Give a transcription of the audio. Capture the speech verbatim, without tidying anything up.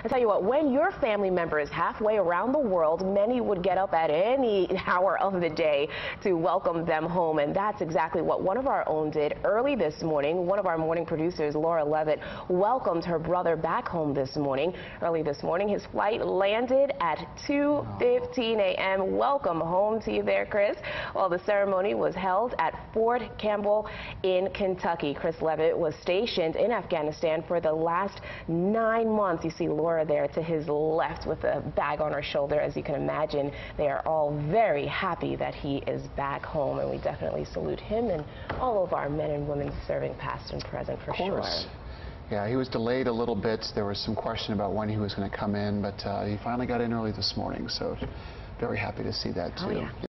I tell you what, when your family member is halfway around the world, many would get up at any hour of the day to welcome them home, and that's exactly what one of our own did early this morning. One of our morning producers, Laura Levitt, welcomed her brother back home this morning. Early this morning, his flight landed at two fifteen a m Welcome home to you there, Chris. Well, the ceremony was held at Fort Campbell in Kentucky. Chris Levitt was stationed in Afghanistan for the last nine months. You see Laura there to his left with a bag on her shoulder. As you can imagine, they are all very happy that he is back home, and we definitely salute him and all of our men and women serving past and present for sure. Yeah, he was delayed a little bit. There was some question about when he was going to come in, but uh, he finally got in early this morning, so very happy to see that too. Oh, yeah.